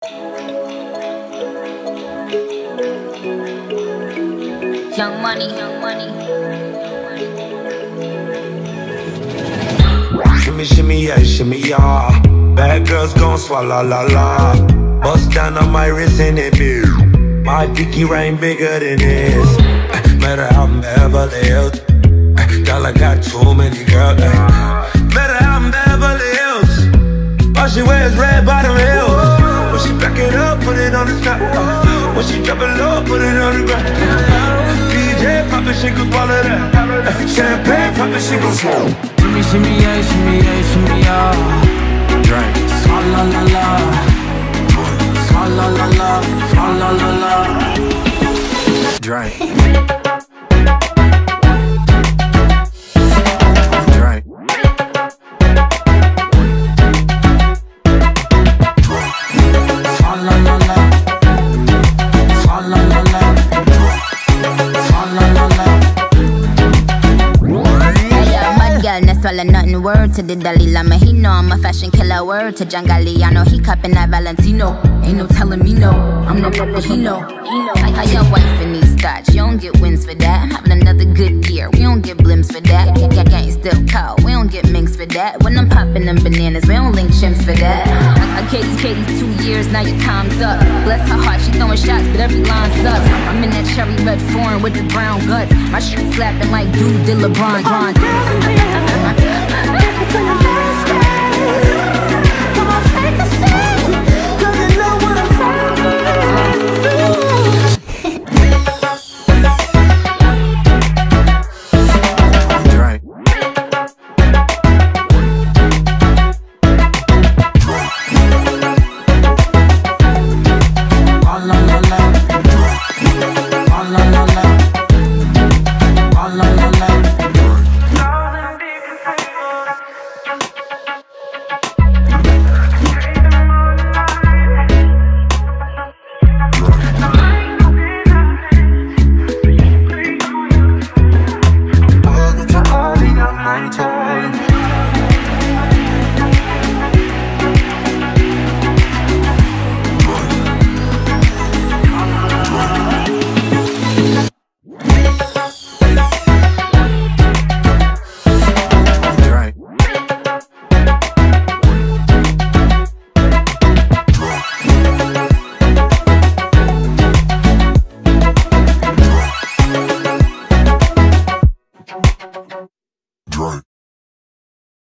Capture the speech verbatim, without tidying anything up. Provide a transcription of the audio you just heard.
Young money, young money. Shimmy, shimmy, yeah, shimmy, yeah. Bad girls gon' swallow, la, la. Bust down on my wrist and it be. My dicky ring bigger than this. Met her out in Beverly Hills. Girl, I got too many girls. Met her out in Beverly Hills. All she wears red bottom heels. When she back it up, put it on the snap. When she drop it low, put it on the ground. D J poppin', she gon' swallow that. Champagne poppin', she gon' swallow. Shimmy, shimmy, yeah, shimmy, yeah, shimmy, yeah. Drink. Swalla la la. Swalla la la. Swalla la la. Drink. Drink. Swalla la la. Swalla la la. Swalla la la. Girl, no swallow nothing. Word to the Dalai Lama, he know I'm a fashion killer. Word to John Galliano, he cupping that Valentino. Ain't no telling me no, I'm no purple, he know. How, how your wife in these thoughts, you don't get wins for that. I'm having another good year, we don't get blimps for that. Gang gang still cold, we don't get minks for that. When I'm popping them bananas, we don't link chimps for that. I, I Katie's Katie two years, now your time's up. Bless her heart, she throwing shots, but every line sucks. I'm in that cherry red foreign with the brown guts. My shit slapping like dude did LeBron.